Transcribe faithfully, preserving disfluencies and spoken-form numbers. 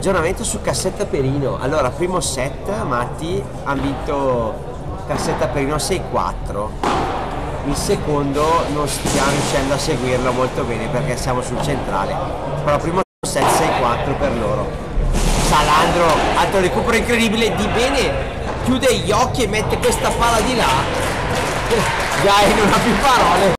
Aggiornamento su Cassetta Perino. Allora, primo set, Matti ha vinto Cassetta Perino sei quattro. Il secondo non stiamo riuscendo a seguirlo molto bene perché siamo sul centrale. Però primo set sei quattro per loro. Salandro, altro recupero incredibile di bene, chiude gli occhi e mette questa palla di là. Gai non ha più parole.